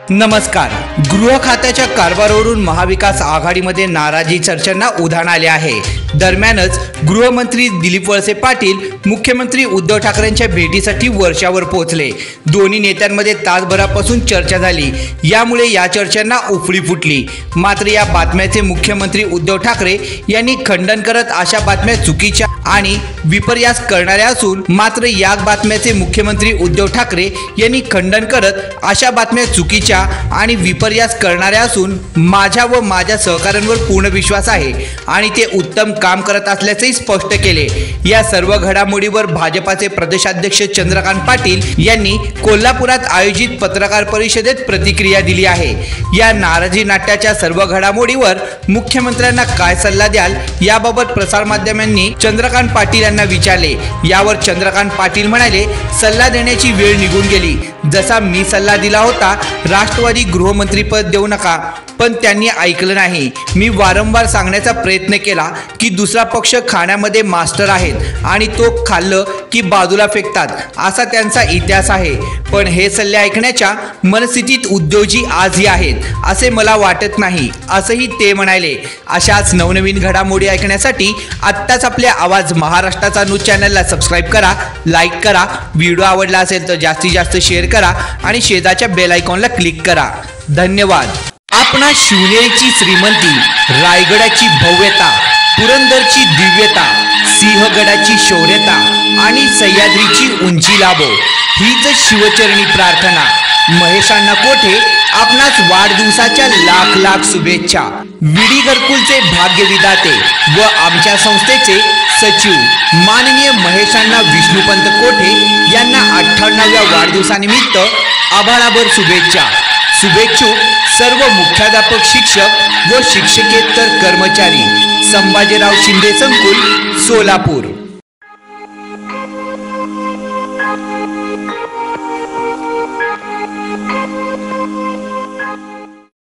नमस्कार. गृह खात्याच्या कारभारावरून महाविकास आघाडीमध्ये नाराजी चर्चांना उधाण आले आहे. दरम्यानच गृहमंत्री दिलीप वळसे पाटील मुख्यमंत्री उद्धव ठाकरेंच्या भेटीसाठी वर्षावर पोहोचले. दोन्ही नेत्यांमध्ये तासभरापासून चर्चा झाली. यामुळे या चर्चांना उफळी फुटली. मात्र या बातम्याचे मुख्यमंत्री उद्धव ठाकरे यांनी खंडन करत अशा बातम्या चुकीच्या आणि विपर्यास करणाऱ्या असून अशा बातम्या चुकीच्या आणि विपर्यास करणाऱ्या असून माझ्या व माझ्या सहकाऱ्यांवर पूर्ण विश्वास आहे आणि ते उत्तम काम करत असल्याचे स्पष्ट केले. या सर्व घडामोडीवर भाजपाचे प्रदेशाध्यक्ष चंद्रकांत पाटील यांनी कोल्हापुरात आयोजित पत्रकार परिषदेत प्रतिक्रिया दिली आहे. या नाराजी नाट्याच्या सर्व घडामोडीवर मुख्यमंत्र्यांना काय सल्ला द्याल याबाबत प्रसारमाध्यमांनी चंद्रकांत पाटील यांना विचारले. यावर चंद्रकांत पाटील म्हणाले, सल्ला देण्याची वेळ निघून गेली. जसा मी सल्ला दिला होता राष्ट्रवादी गृहमंत्रीपद देऊ नका, पण त्यांनी ऐकलं नाही. मी वारंवार सांगण्याचा प्रयत्न केला की दुसरा पक्ष खाण्यामध्ये मास्टर आहेत आणि तो खाल्लं की बाजूला फेकतात असा त्यांचा इतिहास आहे. पण हे सल्ले ऐकण्याच्या मनस्थितीत उद्योजी आजही आहेत असे मला वाटत नाही, असंही ते म्हणाले. अशाच नवनवीन घडामोडी ऐकण्यासाठी आत्ताच आपल्या आवाज महाराष्ट्राचा न्यूज चॅनलला सबस्क्राईब करा, लाईक करा. व्हिडिओ आवडला असेल तर जास्तीत जास्त शेअर करा आणि शेजारच्या बेल आयकॉनला क्लिक करा. धन्यवाद. आपणा शिवनेरीची श्रीमंती, रायगडाची भव्यता, पुरंदरची दिव्यता, सिंहगडाची शौर्यता आणि सह्याद्रीची उंची लाभो हीच शिवचरणी प्रार्थना. महेशांना कोठे आपणास वाढदिवसाच्या लाख लाख शुभेच्छा. विडी घरकुलचे भाग्यविधाते व आमच्या संस्थेचे सचिव माननीय महेशांना विष्णुपंत कोठे यांना 98व्या वाढदिवसानिमित्त आभाळाभर शुभेच्छा. शुभेच्छुक सर्व मुख्याध्यापक, शिक्षक व शिक्षकेतर कर्मचारी. संभाजीराव शिंदे संकुल, सोलापूर.